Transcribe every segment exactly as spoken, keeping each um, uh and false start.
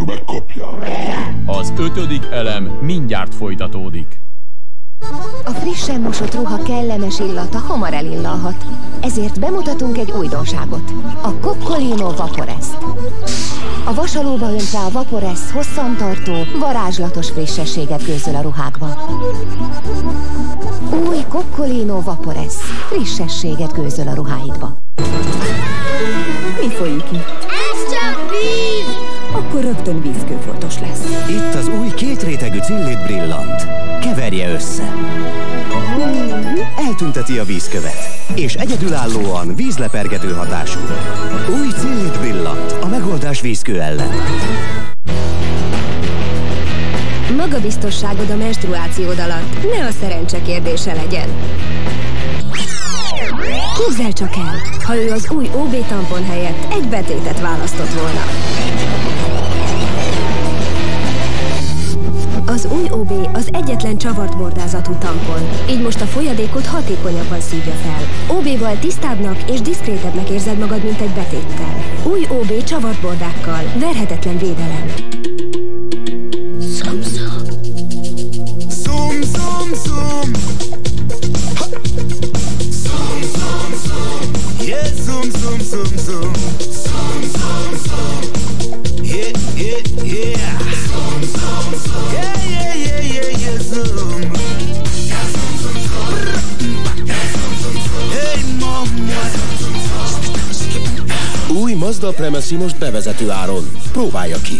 megkapják. Az ötödik elem mindjárt folytatódik. A frissen mosott ruha kellemes illata hamar elillalhat. Ezért bemutatunk egy újdonságot. A Coccolino Vaporest. A vasalóba öntve a Vaporest hosszantartó, varázslatos frissességet gőzöl a ruhákba. Új Coccolino Vaporest frissességet gőzöl a ruháidba. Mi folyik itt? Ez csak víz! Akkor rögtön vízkőfoltos lesz. Itt az új kétrétegű Cillit Brillant. Keverje össze. Eltünteti a vízkövet, és egyedülállóan vízlepergető hatású. Új Cillit Brillant, a megoldás vízkő ellen. Magabiztosságod a menstruációd alatt ne a szerencse kérdése legyen. Képzeld csak el, ha ő az új ó bé tampon helyett egy betétet választott volna. Az új ó bé az egyetlen csavart bordázatú tampon, így most a folyadékot hatékonyabban szívja fel. ó béval tisztábbnak és diszkrétebbnek érzed magad, mint egy betéttel. Új ó bé csavart bordákkal, verhetetlen védelem. Zoom, zoom. Zoom, zoom, zoom. Zoom, zoom, zoom. Yeah, zoom, zoom, zoom, zoom. Zoom, zoom, zoom. Yeah, yeah, yeah. Zoom, zoom, zoom. Yeah, yeah, yeah, yeah, yeah, zoom. Yeah, zoom, zoom, zoom. Yeah, zoom, zoom, zoom. Hey, mama. Yeah, zoom, zoom, zoom. Új Mazda Premacy most bevezető áron. Próbálja ki!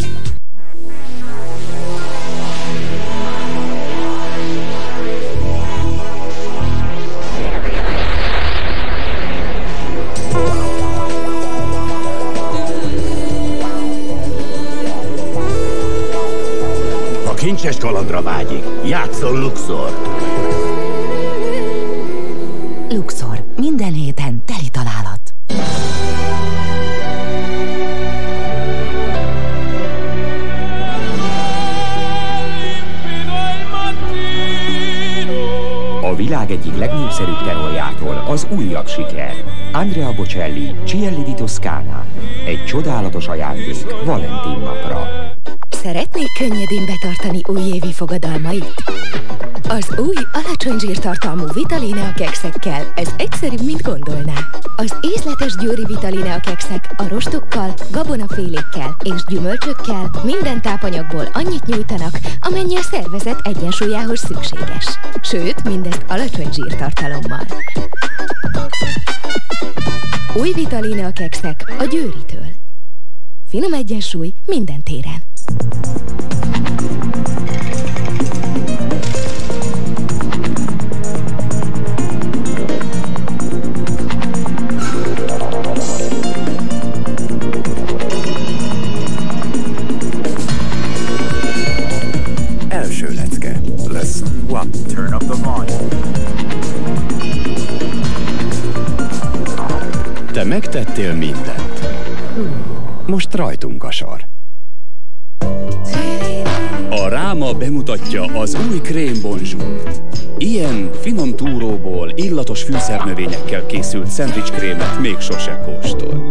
Kincses kalandra vágyik. Játszol Luxort! Luxor. Minden héten teli találat. A világ egyik legnépszerűbb tenorjától az újabb siker. Andrea Bocelli, Cieli di Toscana. Egy csodálatos ajándék Valentin napra. Szeretnék könnyedén betartani újévi fogadalmait? Az új, alacsony zsírtartalmú Vitalina kekszekkel ez egyszerűbb, mint gondolná. Az ízletes győri Vitalina kekszek a rostokkal, gabonafélékkel és gyümölcsökkel minden tápanyagból annyit nyújtanak, amennyi a szervezet egyensúlyához szükséges. Sőt, mindezt alacsony zsírtartalommal. Új Vitalina kekszek a Győritől. Finom egyensúly minden téren. Első lecke. Lesson one. Turn up the volume. Te megtettél mindent. Most rajtunk a sor. A Ráma bemutatja az új Crème Bonjour-t. Ilyen finom túróból, illatos fűszernövényekkel készült szendvicskrémet még sose kóstolt.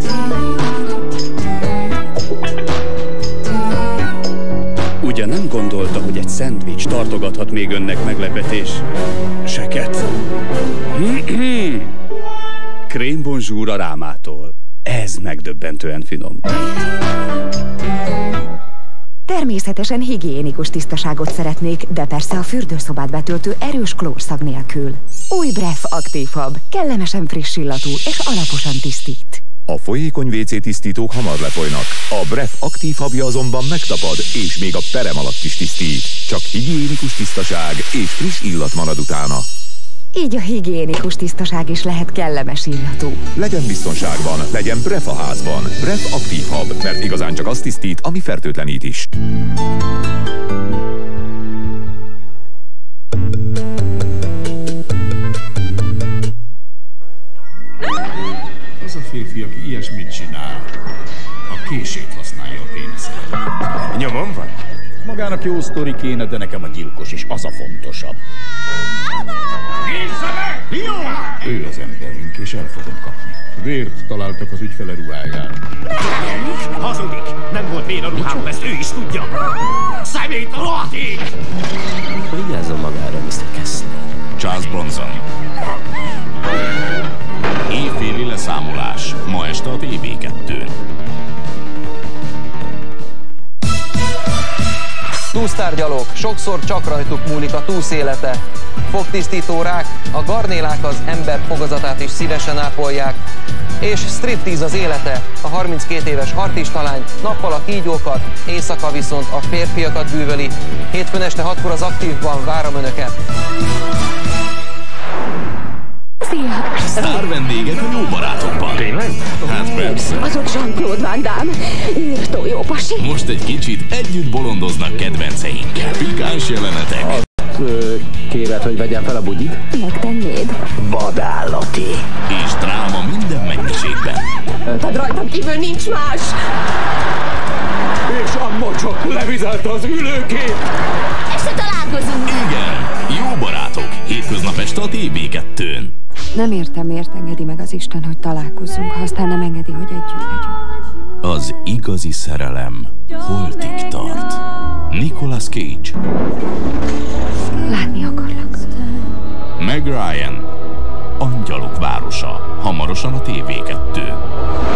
Ugye nem gondolta, hogy egy szendvics tartogathat még önnek meglepetés? Seket? Crème Bonjour a Rámától. Ez megdöbbentően finom. Természetesen higiénikus tisztaságot szeretnék, de persze a fürdőszobát betöltő erős klórszag nélkül. Új Bref Active Hub. Kellemesen friss illatú és alaposan tisztít. A folyékony vé cé tisztítók hamar lefolynak. A Bref Active Hubja azonban megtapad, és még a perem alatt is tisztít. Csak higiénikus tisztaság és friss illat marad utána. Így a higiénikus tisztaság is lehet kellemes illatú. Legyen biztonságban, legyen Bref a házban. Bref Active Hub, mert igazán csak azt tisztít, ami fertőtlenít is. Az a férfi, aki ilyesmit csinál, a kését használja a péniszre. Nyomon van? Magának jó sztori kéne, de nekem a gyilkos is, az a fontosabb. Jó! Ő az emberünk, és el fogom kapni. Vért találtak az ügyfele ruháján. Nem! Hazudik! Nem volt béna ruhám lesz, ő is tudja. Szemét rohatig! Vigyázzon magára, miszter Kessler. Charles Bronson. Évféli leszámolás. Ma este a té vé kettőn. Túsztárgyalók, sokszor csak rajtuk múlik a túsz élete. Fogtisztító rák, a garnélák az ember fogazatát is szívesen ápolják. És striptease az élete, a harminckét éves artistalány nappal a kígyókat, éjszaka viszont a férfiakat bűvöli. Hétfőn este hatkor az Aktívban várom Önöket. Szia! Sztár vendégek a Jó barátokban. Tényleg? Hát persze. Azok Jean-Claude Van Damme, írtó jó pasi. Most egy kicsit együtt bolondoznak kedvenceinkkel. Pikáns jelenetek. Azt kéred, hogy vegyem fel a bugyit? Megtennéd? Vadállati. És dráma minden mennyiségben. Tad rajtam kívül nincs más! És a mocsok levizelte az ülőkét! Este találkozunk! Igen, Jó barátok. Hétköznap este a té vé kettőn. Nem értem, miért engedi meg az Isten, hogy találkozzunk, ha aztán nem engedi, hogy együtt legyünk. Az igazi szerelem holtig tart. Nicolas Cage. Látni akarlak. Meg Ryan. Angyalok városa. Hamarosan a té vé kettőn.